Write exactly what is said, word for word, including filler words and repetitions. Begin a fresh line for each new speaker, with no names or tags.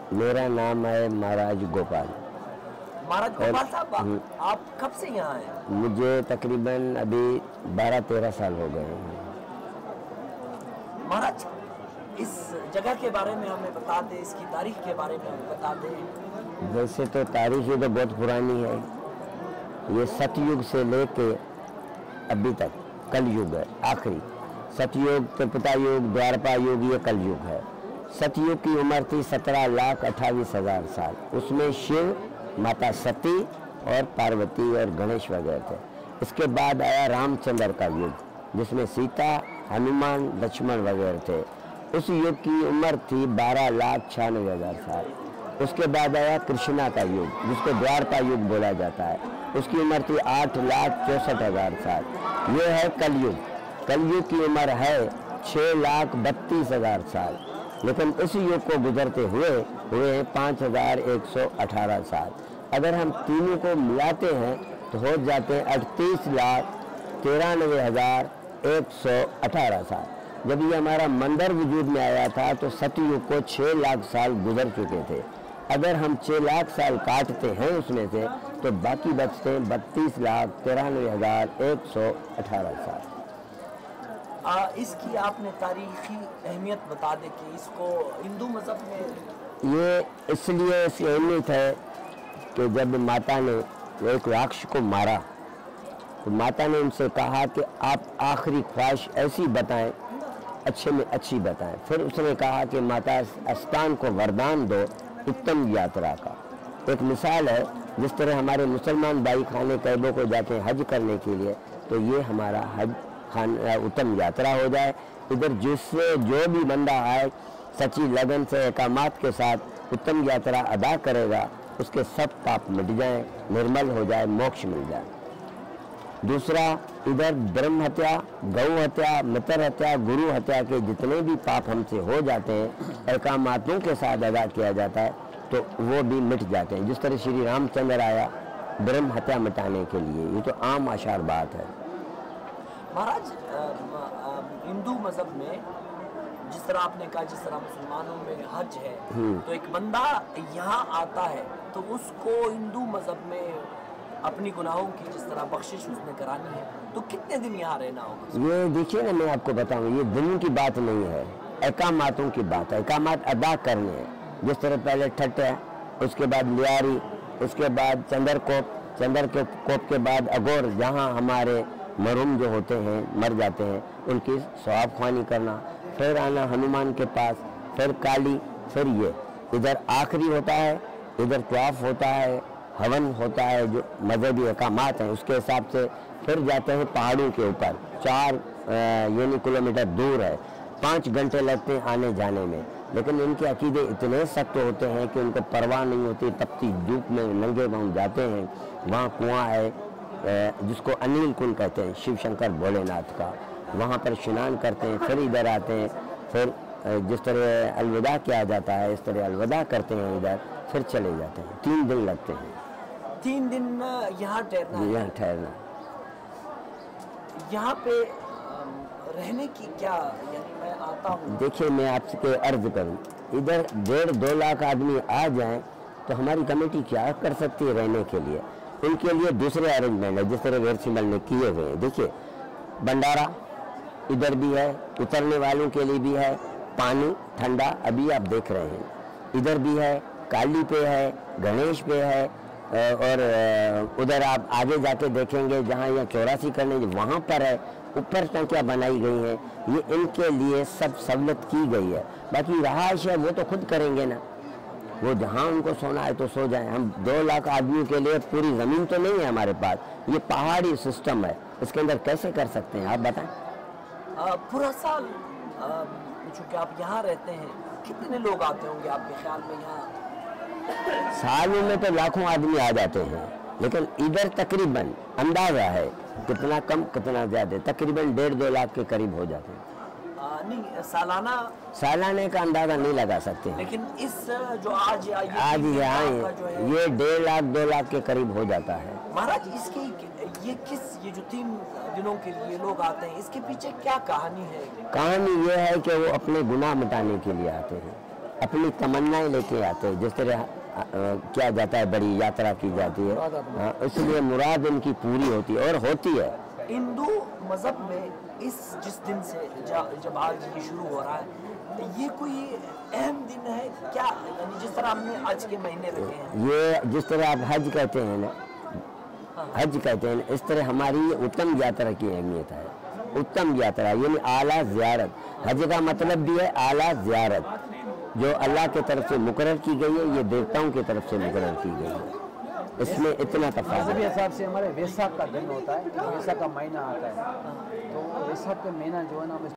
मेरा नाम है महाराज गोपाल।
महाराज गोपाल साहब, आप कब से यहाँ हैं?
मुझे तकरीबन अभी बारह तेरह साल हो गए हैं।
महाराज, इस जगह के बारे में हमें बता दें, इसकी तारीख के बारे में हमें बता दें।
वैसे तो तारीख ये तो बहुत पुरानी है, ये सतयुग से लेके अभी तक कलयुग है आखिरी। सतयुग, त्रेता युग, द्वापरा युग, ये कलयुग है। सतयुग की उम्र थी सत्रह लाख अट्ठाईस हजार साल। उसमें शिव, माता सती और पार्वती और गणेश वगैरह थे। इसके बाद आया रामचंद्र का युग, जिसमें सीता, हनुमान, लक्ष्मण वगैरह थे। उस युग की उम्र थी बारह लाख छियानवे हजार साल। उसके बाद आया कृष्णा का युग, जिसको द्वापरा युग बोला जाता है। उसकी उम्र थी आठ लाख चौसठ हजार साल। ये है कलयुग। कलयुग की उम्र है छः लाख बत्तीस हजार साल। लेकिन इस युग को गुजरते हुए हुए हैं पाँच हजार एक सौ अठारह साल। अगर हम तीनों को मिलाते हैं तो हो जाते हैं अड़तीस लाख तिरानवे हजार एक सौ अठारह साल। जब ये हमारा मंदिर वजूद में आया था तो सतयुग को छः लाख साल गुजर चुके थे। अगर हम छः लाख साल काटते हैं उसमें से तो बाकी बचते हैं बत्तीस लाख तिरानवे हजार एक सौ अठारह साल।
आ, इसकी आपने तारीखी अहमियत बता दें कि इसको हिंदू मज़हब में
ये इसलिए इसकी अहमियत है कि जब माता ने एक राक्षस को मारा तो माता ने उनसे कहा कि आप आखिरी ख्वाहिश ऐसी बताएं, अच्छे में अच्छी बताएं। फिर उसने कहा कि माता स्थान को वरदान दो उत्तम यात्रा का। एक मिसाल है, जिस तरह हमारे मुसलमान भाई खाने कैबों को जाते हैं हज करने के लिए, तो ये हमारा हज खान उत्तम यात्रा हो जाए। इधर जिससे जो भी बंदा आए सच्ची लगन से एकामात के साथ उत्तम यात्रा अदा करेगा, उसके सब पाप मिट जाएं, निर्मल हो जाए, मोक्ष मिल जाए। दूसरा, इधर ब्रह्म हत्या, गौ हत्या, मित्र हत्या, गुरु हत्या के जितने भी पाप हमसे हो जाते हैं एकामातों के साथ अदा किया जाता है तो वो भी मिट जाते हैं। जिस तरह श्री रामचंद्र आया ब्रह्म हत्या मिटाने के लिए, ये तो आम आशार बात है।
महाराज, हिंदू मज़हब में जिस तरह आपने कहा, जिस तरह मुसलमानों में हज है, तो एक बंदा यहाँ आता है तो उसको हिंदू मज़हब में अपनी गुनाहों की जिस तरह बख्शिश उसने करानी है, तो कितने दिन यहाँ रहना होगा?
ये देखिए ना, मैं आपको बताऊँ, ये दिनों की बात नहीं है, एकामातों की बात है। एकामात अदा करने हैं। जिस तरह पहले ठट है, उसके बाद लियारी, उसके बाद चंद्रकोप, चंद्रकोप के बाद अगोर, जहाँ हमारे मरूम जो होते हैं मर जाते हैं उनकी सवाब ख्वानी करना, फिर आना हनुमान के पास, फिर काली, फिर ये इधर आखिरी होता है, इधर तवाफ होता है, हवन होता है, जो मजहबी अहकामात हैं उसके हिसाब से। फिर जाते हैं पहाड़ों के ऊपर, चार यानी किलोमीटर दूर है, पाँच घंटे लगते हैं आने जाने में। लेकिन इनके अकीदे इतने सख्त होते हैं कि उनको परवाह नहीं होती, तपती धूप में नंगे पांव जाते हैं। वहाँ कुआं है जिसको अनिल कुंड कहते हैं, शिव शंकर भोलेनाथ का, वहाँ पर स्नान करते हैं, फिर इधर आते हैं। फिर जिस तरह अलविदा किया जाता है इस तरह अलविदा करते हैं इधर, फिर चले जाते हैं। तीन दिन लगते हैं।
तीन दिन यहाँ ठहरना?
यहाँ ठहरना।
यहाँ पे रहने की क्या, यानी मैं आता हूँ,
देखिए मैं आपसे अर्ज करूँ, इधर डेढ़ दो लाख आदमी आ जाएं तो हमारी कमेटी क्या कर सकती है रहने के लिए? उनके लिए दूसरे अरेंजमेंट है, जिस तरह वेर सिमल ने किए हुए हैं। देखिए भंडारा इधर भी है, उतरने वालों के लिए भी है, पानी ठंडा अभी आप देख रहे हैं, इधर भी है, काली पे है, गणेश पे है, और उधर आप आगे जाके देखेंगे जहाँ यहाँ चौरासी करने वहाँ पर है, ऊपर टंकियाँ बनाई गई हैं। ये इनके लिए सब सहूलत की गई है। बाकी रहाइश है वो तो खुद करेंगे ना, वो जहाँ उनको सोना है तो सो जाएं। हम दो लाख आदमियों के लिए पूरी ज़मीन तो नहीं है हमारे पास, ये पहाड़ी सिस्टम है, इसके अंदर कैसे कर सकते हैं आप बताएं?
पूरा साल चूँकि आप यहाँ रहते हैं, कितने लोग आते होंगे आपके ख्याल में यहाँ?
सालों में तो लाखों आदमी आ जाते हैं, लेकिन इधर तकरीबन अंदाज़ा है कितना कम कितना ज़्यादा, तकरीबन डेढ़ दो लाख के करीब हो जाते हैं।
आ, नहीं, सालाना
सालाने का अंदाज़ा नहीं लगा सकते हैं।
लेकिन इस जो आज
आज यहाँ ये डेढ़ लाख दो लाख के करीब हो जाता है।
महाराज, इसकी ये किस ये जो तीन दिनों के लिए लोग आते हैं, इसके पीछे क्या कहानी है?
कहानी ये है कि वो अपने गुनाह मिटाने के लिए आते हैं। अपनी तमन्नाएं लेके आते हैं, जिस तरह अ, किया जाता है, बड़ी यात्रा की जाती है, हाँ, इसलिए मुराद इनकी पूरी होती है और होती है।
हिंदू मजहब में इस जिस दिन से ज- जब आज ये शुरू हो रहा है, ये कोई अहम दिन है क्या? यानी जिस तरह हमने आज के महीने रखे हैं,
ये जिस तरह आप हज कहते हैं ना, हज कहते हैं, इस तरह हमारी उत्तम यात्रा की अहमियत है। उत्तम यात्रा यानी आला ज़ियारत, हज का मतलब भी है आला ज़ियारत, जो अल्लाह की तरफ से मुकर्रर की गई है, ये देवताओं की तरफ से मुकर्रर की गई है। इसमें इतना तफावत
मजहबी
है।
हिसाब से हमारे वैसाख का दिन होता है, वैसाख का महीना आता है, तो वैसाख का महीना जो है ना, हम